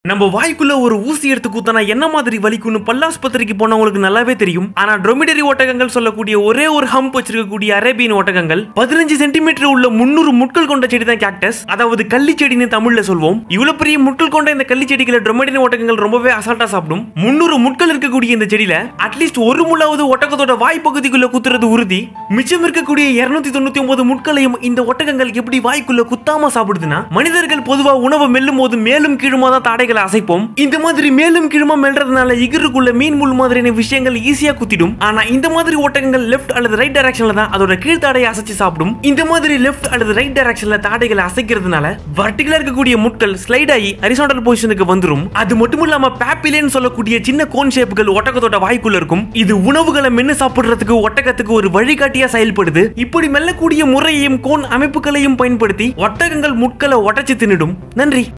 நம்ம வாய்க்குள்ள ஒரு ஊசி எடுத்து குத்தனா என்ன மாதிரி வலிக்கும்னு பல்லாஸ்பத்திரிக்கு போனவங்களுக்கு நல்லாவே தெரியும். ஆனா dromedary ஒட்டகங்கள் சொல்லக்கூடிய ஒரே ஒரு ஹம்ப் வச்சிருக்கக்கூடிய அரேபியன் ஒட்டகங்கள் 15 சென்டிமீட்டர் உள்ள 300 முட்கள் கொண்ட செடி தான் கேக்டஸ், அதாவது கள்ளி செடின்னு தமிழ்ல சொல்வோம். இவ்வளவு பெரிய முட்கள் கொண்ட இந்த கள்ளி செடிகளை dromedary ஒட்டகங்கள் ரொம்பவே அசால்ட்டா சாப்பிடும். 300 முட்கள் இருக்கக்கூடிய இந்த செடியில அட்லீஸ்ட் ஒரு முள்ளாவது ஒட்டகத்தோட வாய் பகுதிக்குள்ள குத்துறது உறுதி. மிச்சம் இருக்கக்கூடிய 299 முட்களையும் இந்த ஒட்டகங்கள் எப்படி வாய்க்குள்ள குத்தாம சாப்பிடுதுன்னா, மனிதர்கள் பொதுவா உணவை மெல்லும் போது மேலும் கீழுமா தான் தாடைகள் அசைப்போம். இந்த மாதிரி மேலும் கீழுமா மெல்றதுனால இகிருக்குள்ள மீன் முள் மாதிரியான விஷயங்கள் ஈஸியா குத்திடும். ஆனா இந்த மாதிரி ஒட்டகங்கள் லெஃப்ட் அல்லது ரைட் டைரக்ஷன்ல தான் அதோட கீழ் தாடையை அசைச்சு சாப்பிடும். இந்த மாதிரி லெஃப்ட் அல்லது ரைட் டைரக்ஷன்ல தாடைகளை அசைக்கிறதுனால வர்டிகலா இருக்கக்கூடிய முட்கள் ஸ்லைட் ஆகி ஹரிசாண்டல் பொசிஷனுக்கு வந்துரும். அது மட்டும் இல்லாம பாப்பிலியன் சொல்லக்கூடிய சின்ன கோன் ஷேப்புகள் ஒட்டகத்தோட வாய்க்குள்ள இருக்கும். இது உணவுகளை மென்னு சாப்பிடுறதுக்கு ஒட்டகத்துக்கு ஒரு வழிகாட்டியா செயல்படுது. இப்படி மெல்லக்கூடிய முறையையும் கோன் அமைப்புகளையும் பயன்படுத்தி ஒட்டகங்கள் முட்களை உடைச்சு தின்னுடும். நன்றி.